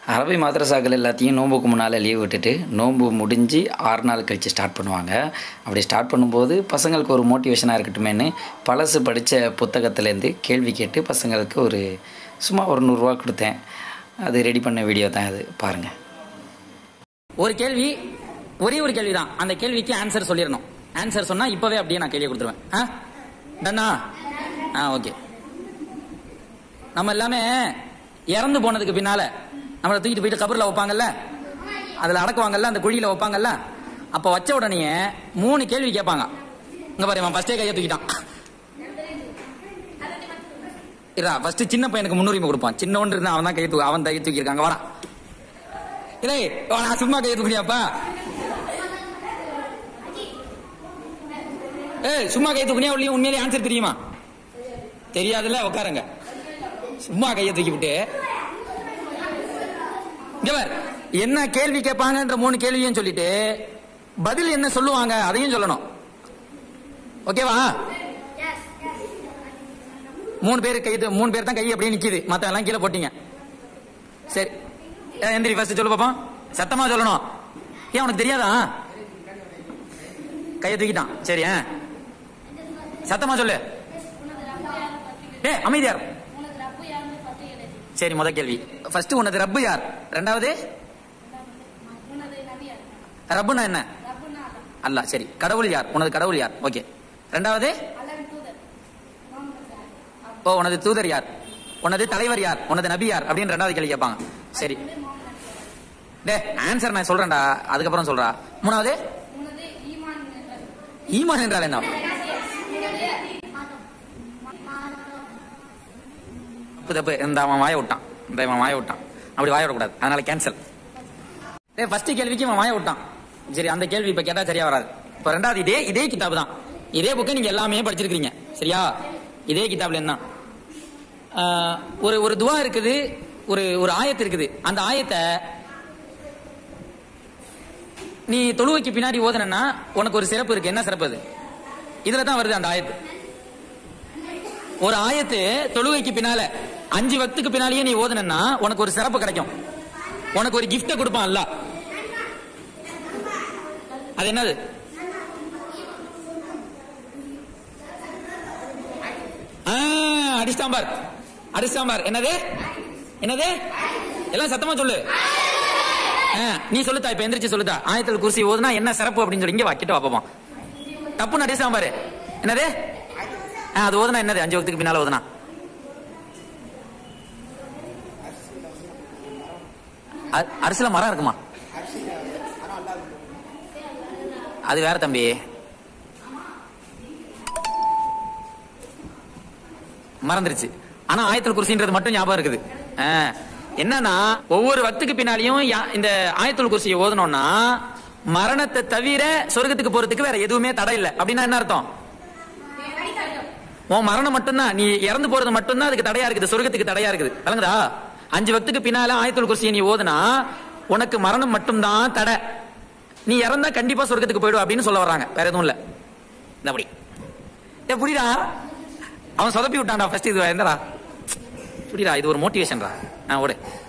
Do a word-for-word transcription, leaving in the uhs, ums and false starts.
அரபி மதரசாக்கள் எல்லாத்தையும் நோம்புக்கு முன்னால் லீவ் விட்டுட்டு நோம்பு முடிஞ்சு ஆறு நாள் கழித்து ஸ்டார்ட் பண்ணுவாங்க. அப்படி ஸ்டார்ட் பண்ணும்போது பசங்களுக்கு ஒரு மோட்டிவேஷனாக இருக்கட்டுமேனு பழசு படித்த புத்தகத்துலேருந்து கேள்வி கேட்டு பசங்களுக்கு ஒரு சும்மா ஒரு நூறுரூவா கொடுத்தேன். அது ரெடி பண்ண வீடியோ தான் அது, பாருங்கள். ஒரு கேள்வி, ஒரே ஒரு கேள்வி தான். அந்த கேள்விக்கு ஆன்சர் சொல்லிடணும். ஆன்சர் சொன்னால் இப்போவே அப்படியே நான் கேள்வியை கொடுத்துருவேன். ஆ டன்னா? ஆ ஓகே. நம்ம எல்லாமே இறந்து போனதுக்கு பின்னால நம்மளை தூக்கிட்டு போயிட்டு கபரில் வைப்பாங்கல்ல, அதில் அடக்குவாங்கல்ல, அந்த குழியில் வைப்பாங்கல்ல. அப்போ வச்ச உடனே மூணு கேள்வி கேட்பாங்க. இங்கே பாரு, அவன் ஃபர்ஸ்டே கையை தூக்கிட்டான். இதா ஃபர்ஸ்ட் சின்ன பையனுக்கு முன்னுரிமை கொடுப்பான். சின்ன ஒன்று இருந்தா அவன் தான் கையை தூக்கி அவன் கையை தூக்கியிருக்காங்க. வாடா இதே நான் சும்மா கையை தூக்கினியாப்பா? ஏய் சும்மா கையை தூக்கினியா உள்ளே உண்மையிலே ஆன்சர் தெரியுமா? தெரியாதுல்ல, உட்காருங்க. சும்மா கையை தூக்கி விட்டு என்ன கேள்வி கேட்பாங்கன்ற மூணு கேள்வியும் சொல்லிட்டு பதில் என்ன சொல்லுவாங்க அதையும் சொல்லணும். ஓகேவா? மூணு பேர் கை, மூணு பேர் தான் கை அப்படியே நிக்குது, மத்த எல்லாம் கீழே போட்டீங்க. சரி எந்திரி, ஃபர்ஸ்ட் சொல்லு பாப்போம். சத்தமா சொல்லணும். ஏன் உனக்கு தெரியாதா? கையை தூக்கிட்டான். சரி சத்தமா சொல்லு. ஏ அமைதியார். சரி முத கேள்வி ஃபர்ஸ்ட், உனது ரப்பு யார்? ரெண்டாவது ரப்புனா என்ன? அல்லாஹ். சரி கடவுள் யார்? உனது கடவுள் யார்? ஓகே. ரெண்டாவது ஓ உனது தூதர் யார்? உனது தலைவர் யார்? உனது நபி யார் அப்படின்னு ரெண்டாவது கேள்வி கேட்பாங்க. சரி டே ஆன்சர் நான் சொல்றேன்டா, அதுக்கப்புறம் சொல்றா. மூணாவது ஈமான் என்றால் என்ன? தப்பு. இந்த அவன் வாய விட்டான், இந்த இவன் வாய விட்டான். அப்படி வாய விடக்கூடாது, அதனால கேன்சல். ஃபர்ஸ்ட் கேள்விக்கு இவன் வாய விட்டான். சரி அந்த கேள்வி இப்ப கேட்டா சரியா வராது. இப்ப ரெண்டாவது இதே இதே கிதாப் தான், இதே புக்கை நீங்க எல்லாமே படிச்சிருக்கீங்க சரியா? இதே கிதாப்ல என்ன ஒரு ஒரு துவா இருக்குது, ஒரு ஒரு ஆயத்து இருக்குது. அந்த ஆயத்தை நீ தொழுவைக்கு பின்னாடி ஓதுனா உனக்கு ஒரு சிறப்பு இருக்கு. என்ன சிறப்பு அது? இதுல தான் வருது அந்த ஆயத்து. ஒரு ஆயத்து தொழுவைக்கு பின்னால அஞ்சு வக்துக்கு பின்னாலேயே நீ ஓதுனா உனக்கு ஒரு சிறப்பு கிடைக்கும், உனக்கு ஒரு கிஃப்ட் கொடுப்பான் அல்லாஹ். அது என்னது? அடிஸ்டாம்பார், அடிஸ்டாம்பார். என்னது என்னது? எல்லாம் சத்தமா சொல்லு. நீ சொல்லுதா, இப்ப எந்திரிச்சு சொல்லுதா. ஆயத்துல் குர்சி ஓதுனா என்ன சிறப்பு அப்படின்னு சொல்லி இங்க வாக்கிட்டு வாப்போம். தப்புன்னு அடிஸ்டாம்பாரு. என்னது அது ஓதுனா என்னது? அஞ்சு வக்துக்கு பின்னால ஓதுனா அரிசில மரம் இருக்குமா? அது வேற தம்பி. மறந்துருச்சு. ஆனா ஆயத்துல் குர்சின்றது மட்டும் ஞாபகம் இருக்குது. என்னன்னா ஒவ்வொரு வக்துக்கு பின்னாலையும் இந்த ஆயத்துல் குர்சியை ஓதணும்னா மரணத்தை தவிர சொர்க்கத்துக்கு போறதுக்கு வேற எதுவுமே தடை இல்லை. அப்படின்னா என்ன அர்த்தம்? உன் மரணம் மட்டும்தான், நீ இறந்து போறது மட்டும்தான் அதுக்கு தடையா இருக்குது, சொர்க்கத்துக்கு தடையா இருக்குது. விளங்குதா? அஞ்சு வக்துக்கு பின்னால ஆயத்துல் குர்சியை நீ ஓதுனா உனக்கு மரணம் மட்டும்தான் தடை. நீ இறந்தா கண்டிப்பா சொர்க்கத்துக்கு போயிடும் அப்படின்னு சொல்ல வர்றாங்க, வேற எதுவும் இல்ல. அப்படி புரியுதா? அவன் சொதப்பி விட்டான்டா ஃபர்ஸ்ட். இது எந்தடா புரியுதா? இது ஒரு மோட்டிவேஷன்டா. ஓடு.